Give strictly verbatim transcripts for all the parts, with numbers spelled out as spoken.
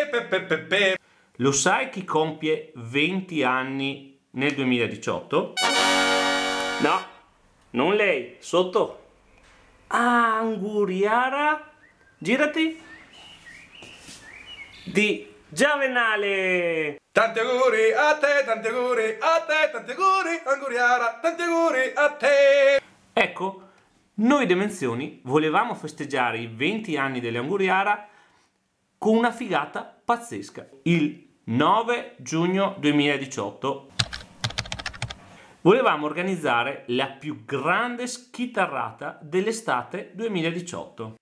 Lo sai chi compie venti anni nel duemiladiciotto? No, non lei, sotto. Anguriara, girati, di Giavenale. Tanti auguri a te, tanti auguri a te, tanti auguri Anguriara, tanti auguri a te. Ecco, noi Dimensioni volevamo festeggiare i venti anni delle Anguriara con una figata pazzesca. Il nove giugno duemiladiciotto volevamo organizzare la più grande schitarrata dell'estate duemiladiciotto.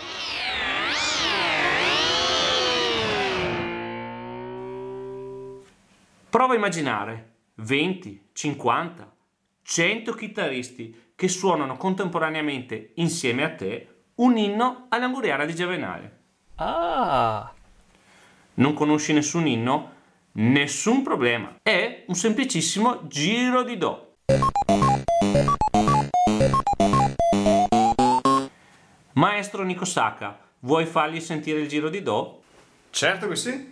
Prova a immaginare venti, cinquanta, cento chitarristi che suonano contemporaneamente insieme a te un inno all'Anguriara di Giavenale. Ah! Non conosci nessun inno? Nessun problema. È un semplicissimo giro di do. Maestro Nico Sacca, vuoi fargli sentire il giro di do? Certo che sì.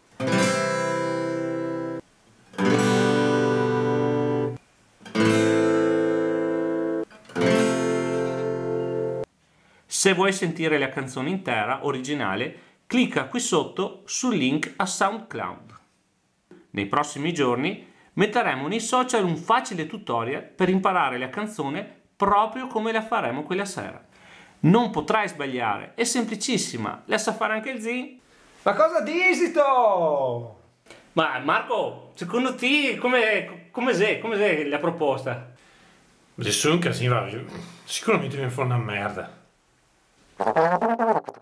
Se vuoi sentire la canzone intera, originale, clicca qui sotto sul link a SoundCloud. Nei prossimi giorni metteremo nei social un facile tutorial per imparare la canzone proprio come la faremo quella sera. Non potrai sbagliare, è semplicissima, la sa fare anche il Zin. Ma cosa disito? Ma Marco, secondo te come come sei? Come sei la proposta? Adesso è un casino, sicuramente mi fa una merda.